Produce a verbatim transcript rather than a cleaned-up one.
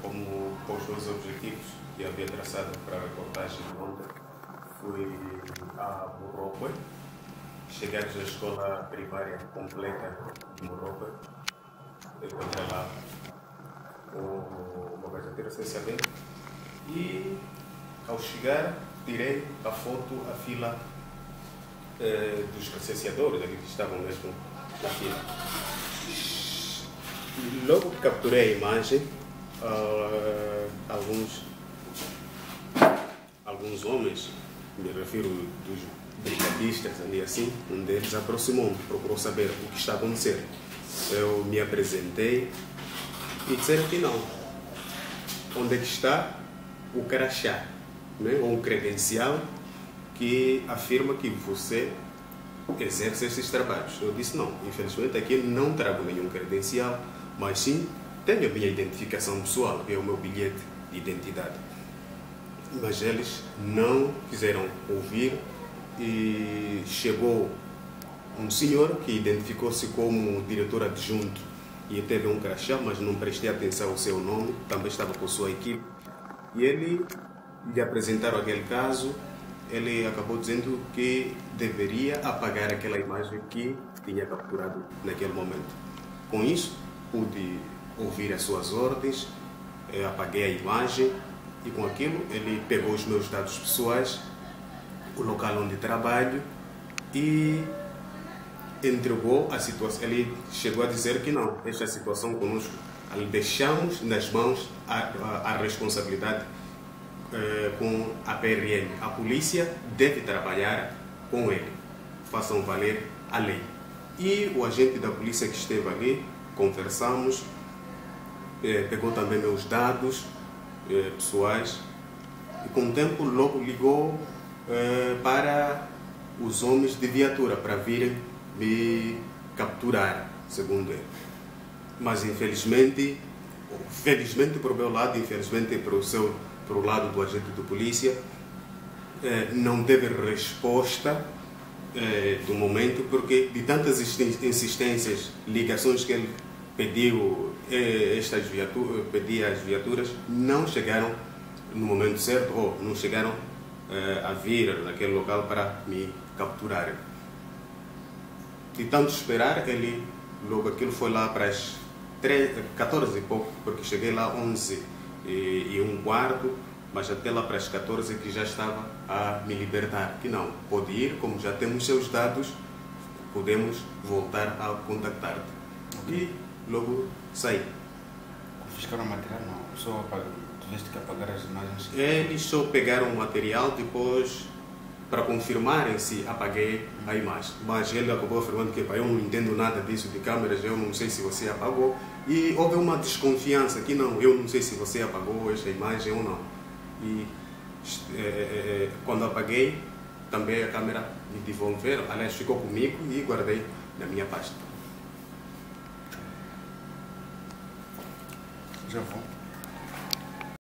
como os dois objetivos que havia traçado para a reportagem de ontem, fui a Morrocoy, chegados à escola primária completa de Morrocoy, encontrei lá uma verdadeira licenciamento e, ao chegar, tirei a foto, a fila eh, dos licenciadores, ali que estavam mesmo na fila. Logo que capturei a imagem, uh, alguns, alguns homens, me refiro dos brigadistas ali assim, um deles aproximou-me, procurou saber o que está a acontecer. Eu me apresentei e disseram que não. Onde é que está o crachá, né? Ou um credencial que afirma que você exerce esses trabalhos? Eu disse não, infelizmente aqui não trago nenhum credencial, mas sim tenho a minha identificação pessoal, que é o meu bilhete de identidade. Mas eles não quiseram ouvir e chegou um senhor que identificou-se como diretor adjunto e teve um crachá, mas não prestei atenção ao seu nome, também estava com a sua equipe, e ele lhe apresentaram aquele caso. Ele acabou dizendo que deveria apagar aquela imagem que tinha capturado naquele momento. Com isso, pude ouvir as suas ordens, apaguei a imagem e com aquilo ele pegou os meus dados pessoais, o local onde trabalho e entregou a situação. Ele chegou a dizer que não, esta situação conosco, deixamos nas mãos a, a, a responsabilidade eh, com a P R M. A polícia deve trabalhar com ele, façam valer a lei. E o agente da polícia que esteve ali, conversamos, eh, pegou também meus dados eh, pessoais e com o tempo logo ligou eh, para os homens de viatura para virem me capturar, segundo ele. Mas infelizmente, felizmente para o meu lado, infelizmente para o seu, para o lado do agente de polícia, eh, não teve resposta eh, do momento, porque de tantas insistências, ligações que ele pediu, eh, estas viaturas, pedia as viaturas, não chegaram no momento certo, ou não chegaram eh, a vir naquele local para me capturarem. De tanto esperar, ele, logo aquilo foi lá para as quatorze e pouco, porque cheguei lá onze e, e um quarto, mas até lá para as quatorze que já estava a me libertar. Que não, pode ir, como já temos seus dados, podemos voltar a contactar-te. Okay. E logo saí. Confiscaram o material? Não, só apagar, tiveste que apagar as imagens? Eles só pegaram o material, depois, para confirmarem se apaguei a imagem. Mas ele acabou afirmando que eu não entendo nada disso de câmeras, eu não sei se você apagou. E houve uma desconfiança que não, eu não sei se você apagou esta imagem ou não. E é, é, quando apaguei, também a câmera me devolveram, aliás ficou comigo e guardei na minha pasta. Já vou.